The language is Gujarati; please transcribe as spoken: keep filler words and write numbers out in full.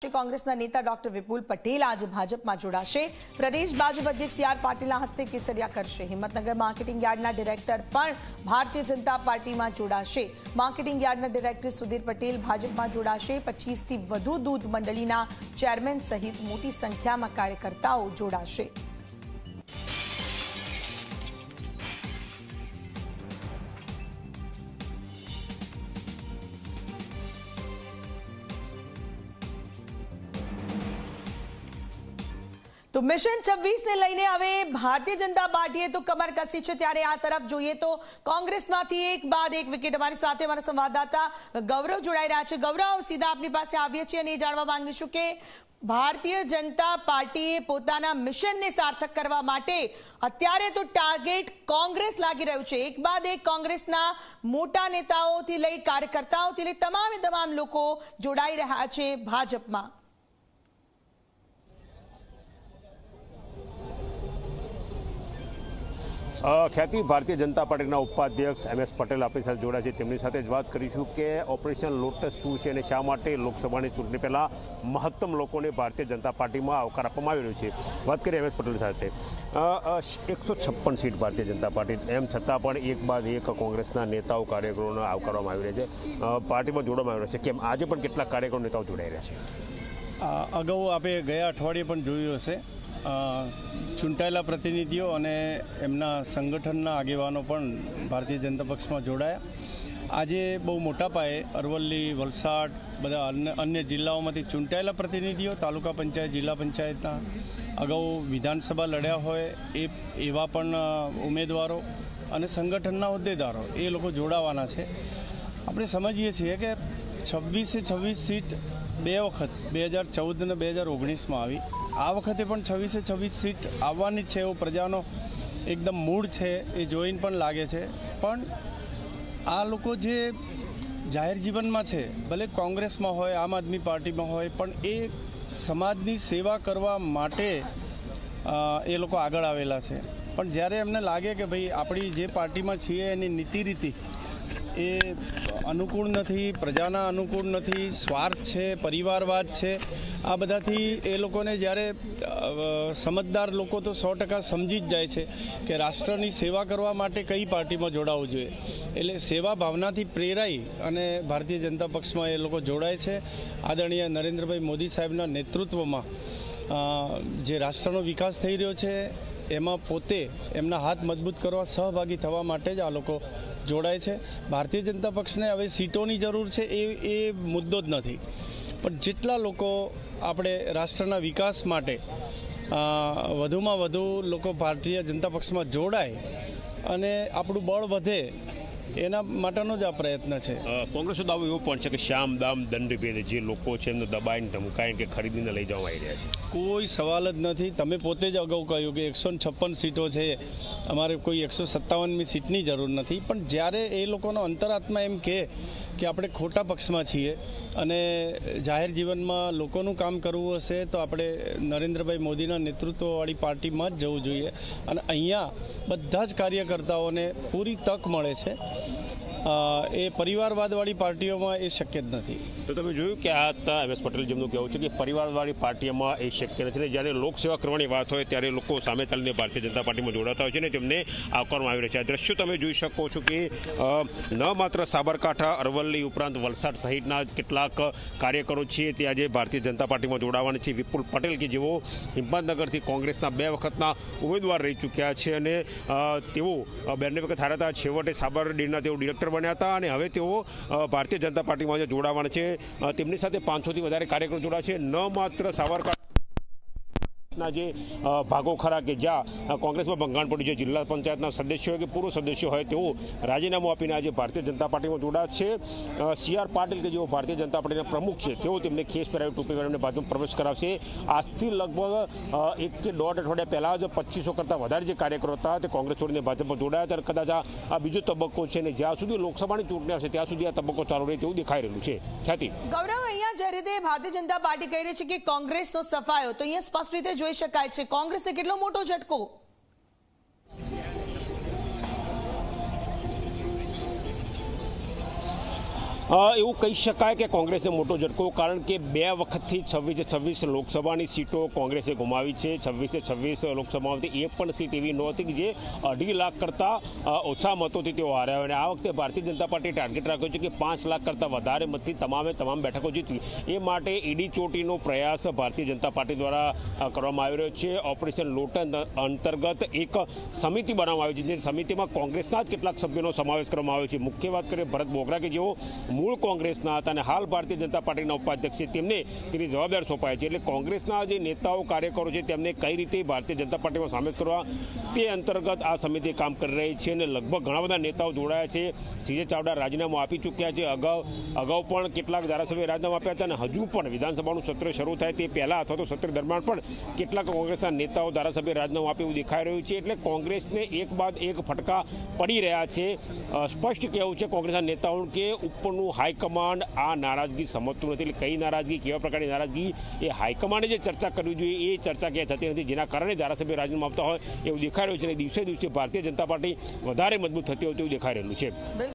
कांग्रेसના નેતા ડોક્ટર વિપુલ પટેલ આજે ભાજપમાં જોડાશે। પ્રદેશ ભાજપ અધ્યક્ષ સી આર પાટીલના હસ્તે કેસરિયા કરશે। હિંમતનગર માર્કેટિંગ યાર્ડના ડિરેક્ટર પણ ભારતીય જનતા પાર્ટીમાં જોડાશે। માર્કેટિંગ યાર્ડના ડિરેક્ટર સુધીર પટેલ ભાજપમાં જોડાશે। પચીસ થી વધુ દૂધ મંડળીના ચેરમેન સહિત મોટી સંખ્યામાં કાર્યકર્તાઓ જોડાશે। तो मिशन छब्बीस ने लईने हवे भारतीय जनता पार्टीए तो कमर कसी है। त्यारे आ तरफ जोईए तो कांग्रेसमांथी एक बाद एक विकेट अमारी साथे अमारा संवाददाता गौरव जोड़ाई रह्या छे। गौरव, सीधा आपनी पासे आवीए छीए अने जाणवा मांगीशुं के भारतीय जनता पार्टीए पोताना मिशन ने सार्थक करवा माटे अत्यारे तो टार्गेट कांग्रेस लागी रह्युं छे। एक बाद एक कांग्रेसना मोटा नेताओथी लई कार्यकर्ताओथी लई तमामे तमाम लोको जोड़ाई रह्या छे भाजपमां। ખ્યાતિ ભારતીય જનતા પાર્ટીના ઉપાધ્યક્ષ એમ એસ પટેલ આપણી સાથે જોડાયા છે। તેમની સાથે જ વાત કરીશું કે ઓપરેશન લોટસ શું છે અને શા માટે લોકસભાની ચૂંટણી પહેલાં મહત્તમ લોકોને ભારતીય જનતા પાર્ટીમાં આવકાર આપવામાં આવી રહ્યો છે। વાત કરીએ એમ એસ પટેલ સાથે। એકસો છપ્પન સીટ ભારતીય જનતા પાર્ટી, એમ છતાં પણ એક બાદ એક કોંગ્રેસના નેતાઓ કાર્યકરોને આવકારવામાં આવી રહ્યા છે, પાર્ટીમાં જોડવામાં આવી રહ્યા છે। કેમ આજે પણ કેટલાક કાર્યકરો નેતાઓ જોડાઈ રહ્યા છે? અગાઉ આપણે ગયા અઠવાડિયે પણ જોયું હશે, ચૂંટાયેલા પ્રતિનિધિઓ અને એમના સંગઠનના આગેવાનો પણ ભારતીય જનતા પક્ષમાં જોડાયા। આજે બહુ મોટા પાયે અરવલ્લી, વલસાડ, બધા અન્ય અન્ય જિલ્લાઓમાંથી ચૂંટાયેલા પ્રતિનિધિઓ, તાલુકા પંચાયત, જિલ્લા પંચાયતના અગાઉ વિધાનસભા લડ્યા હોય એ એવા પણ ઉમેદવારો અને સંગઠનના હોદ્દેદારો એ લોકો જોડાવાના છે। આપણે સમજીએ છીએ કે છવ્વીસે છવ્વીસ સીટ બે વખત બે હજાર ચૌદ અને બે હજાર ઓગણીસમાં આવી, આ વખતે પણ છવ્વીસે છવ્વીસ સીટ આવવાની જ છે એવો પ્રજાનો એકદમ મૂડ છે, એ જોઈને પણ લાગે છે। પણ આ લોકો જે જાહેર જીવનમાં છે, ભલે કોંગ્રેસમાં હોય, આમ આદમી પાર્ટીમાં હોય, પણ એ સમાજની સેવા કરવા માટે એ લોકો આગળ આવેલા છે। પણ જ્યારે એમને લાગે કે ભાઈ આપણી જે પાર્ટીમાં છીએ એની નીતિ રીતિ એ અનુકૂળ નથી, પ્રજાના અનુકૂળ નથી, સ્વાર્થ છે, પરિવારવાદ છે, આ બધાથી એ લોકોને જ્યારે સમજદાર લોકો તો સો ટકા સમજી જ જાય છે કે રાષ્ટ્રની સેવા કરવા માટે કઈ પાર્ટીમાં જોડાવવું જોઈએ। એટલે સેવા ભાવનાથી પ્રેરાઈ અને ભારતીય જનતા પક્ષમાં એ લોકો જોડાય છે। આદરણીય નરેન્દ્રભાઈ મોદી સાહેબના નેતૃત્વમાં જે રાષ્ટ્રનો વિકાસ થઈ રહ્યો છે એમાં પોતે એમના હાથ મજબૂત કરવા, સહભાગી થવા માટે જ આ લોકો જોડાય છે। ભારતીય જનતા પક્ષને હવે સીટોની જરૂર છે એ એ મુદ્દો જ નથી, પણ જેટલા લોકો આપણે રાષ્ટ્રના વિકાસ માટે વધુમાં વધુ લોકો ભારતીય જનતા પક્ષમાં જોડાય અને આપણું બળ વધે એના માટેનો જ આ પ્રયત્ન છે। કોંગ્રેસનો દાવો એવો પણ છે કે શ્યામ દામ દંડ ભેદ, જે લોકો છે એમને દબાઈને ધમકાઈને કે ખરીદીને લઈ જવામાં આવી રહ્યા છે। કોઈ સવાલ જ નથી। તમે પોતે જ અગાઉ કહ્યું કે એકસો છપ્પન સીટો છે, અમારે કોઈ એકસો સત્તાવનમી સીટની જરૂર નથી, પણ જ્યારે એ લોકોનો અંતરાત્મા એમ કહે કે આપણે ખોટા પક્ષમાં છીએ અને જાહેર જીવનમાં લોકોનું કામ કરવું હશે તો આપણે નરેન્દ્રભાઈ મોદીના નેતૃત્વવાળી પાર્ટીમાં જ જવું જોઈએ અને અહીંયા બધા જ કાર્યકર્તાઓને પૂરી તક મળે છે। એ પરિવારવાદવાળી પાર્ટીઓમાં એ શક્ય જ નથી। તો તમે જોયું કે આ હતા એમ એસ પટેલ, જેમનું કહેવું છે કે પરિવારવાળી પાર્ટીઓમાં એ શક્ય નથી। જ્યારે લોકસેવા કરવાની વાત હોય ત્યારે લોકો સામે ચાલીને ભારતીય જનતા પાર્ટીમાં જોડાતા હોય છે ને તેમને આવકારવામાં આવી રહ્યા છે। આ દ્રશ્યો તમે જોઈ શકો છો કે ન માત્ર સાબરકાંઠા, અરવલ્લી ઉપરાંત વલસાડ સહિતના કેટલાક કાર્યકરો છે તે આજે ભારતીય જનતા પાર્ટીમાં જોડાવાના છે। વિપુલ પટેલ કે જેઓ હિંમતનગરથી કોંગ્રેસના બે વખતના ઉમેદવાર રહી ચૂક્યા છે અને તેઓ બંને વખત હાર્યા હતા, છેવટે સાબર ડેરીના તેઓ ડિરેક્ટર બન્યા હતા અને હવે તેઓ ભારતીય જનતા પાર્ટીમાં જે જોડાવાના છે। તેમની સાથે પાંચસોથી વધારે કાર્યકરો જોડાયા છે। ન માત્ર સાબરકાંઠા જે ભાગો ખરા કે જ્યાં કોંગ્રેસમાં ભંગાણ પડ્યું છે, જિલ્લા પંચાયતના સદસ્યો હોય કે પૂર્વ સદસ્યો હોય તેઓ રાજીનામું આપીને આજે ભારતીય જનતા પાર્ટીમાં જોડાયા છે। સી આર પાટીલ કે જેઓ ભારતીય જનતા પાર્ટીના પ્રમુખ છે તેઓ તેમને ખેસ પહેરાવી ટોપી પહેરાવીને ભાજપમાં પ્રવેશ કરાવશે। આજથી લગભગ એક કે દોઢ અઠવાડિયા પહેલાં જ પચીસો કરતાં વધારે જે કાર્યકરો હતા તે કોંગ્રેસ છોડીને ભાજપમાં જોડાયા હતા। કદાચ આ બીજો તબક્કો છે ને જ્યાં સુધી લોકસભાની ચૂંટણી આવશે ત્યાં સુધી આ તબક્કો ચાલુ રહે તેવું દેખાઈ રહ્યું છે। ખ્યાતિ ગૌરવ, અહીંયા જે રીતે ભારતીય જનતા પાર્ટી કહી રહી છે કે કોંગ્રેસનો સફાયો, તો અહીંયા સ્પષ્ટ રીતે જોઈ શકાય છે કોંગ્રેસને કેટલો મોટો ઝટકો। એવું કહી શકાય કે કોંગ્રેસને મોટો ઝટકો, કારણ કે બે વખતથી છવ્વીસે છવ્વીસ લોકસભાની સીટો કોંગ્રેસે ગુમાવી છે. છવ્વીસે છવ્વીસ લોકસભામાંથી એક પણ સીટ એવી નહોતી કે જે અઢી લાખ કરતાં ઓછા મતોથી તેઓ હાર્યા હોય. અને આ વખતે ભારતીય જનતા પાર્ટીએ ટાર્ગેટ રાખ્યો છે કે પાંચ લાખ કરતાં વધારે મતથી તમામે તમામ બેઠકો જીતવી. એ માટે ઈડી ચોટીનો પ્રયાસ ભારતીય જનતા પાર્ટી દ્વારા કરવામાં આવી રહ્યો છે. ઓપરેશન લોટન અંતર્ગત એક સમિતિ બનાવવામાં આવી છે, જે સમિતિમાં કોંગ્રેસના જ કેટલાક સભ્યોનો સમાવેશ કરવામાં આવ્યો છે. મુખ્ય વાત કરીએ ભરત બોગરા, કે જેઓ મૂળ કોંગ્રેસના હતા અને હાલ ભારતીય જનતા પાર્ટીના ઉપાધ્યક્ષ છે, તેમને તેની જવાબદાર સોંપાય છે. એટલે કોંગ્રેસના જે નેતાઓ કાર્યકરો છે તેમને કઈ રીતે ભારતીય જનતા પાર્ટીમાં સામેલ કરવા તે અંતર્ગત આ સમિતિ કામ કરી રહી છે. અને લગભગ ઘણા બધા નેતાઓ જોડાયા છે. સીજે ચાવડા રાજીનામું આપી ચૂક્યા છે. અગાઉ અગાઉ પણ કેટલાક ધારાસભ્યોએ રાજીનામું આપ્યા હતા અને હજુ પણ વિધાનસભાનું સત્ર શરૂ થાય તે પહેલા અથવા તો સત્ર દરમિયાન પણ કેટલાક કોંગ્રેસના નેતાઓ ધારાસભ્ય રાજીનામું આપે એવું દેખાઈ રહ્યું છે. એટલે કોંગ્રેસને એક બાદ એક ફટકા પડી રહ્યા છે. સ્પષ્ટ કહેવું છે કોંગ્રેસના નેતાઓનું કે ઉપરનું હાઈકમાન્ડ આ નારાજગી સમજતું નથી. એટલે કઈ નારાજગી, કેવા પ્રકારની નારાજગી, એ હાઈકમાન્ડે જે ચર્ચા કરવી જોઈએ એ ચર્ચા ક્યાંય થતી નથી, જેના કારણે ધારાસભ્ય રાજીનામું આપતા હોય એવું દેખાઈ રહ્યું છે. અને દિવસે દિવસે ભારતીય જનતા પાર્ટી વધારે મજબૂત થતી હોય તેવું દેખાઈ રહેલું છે.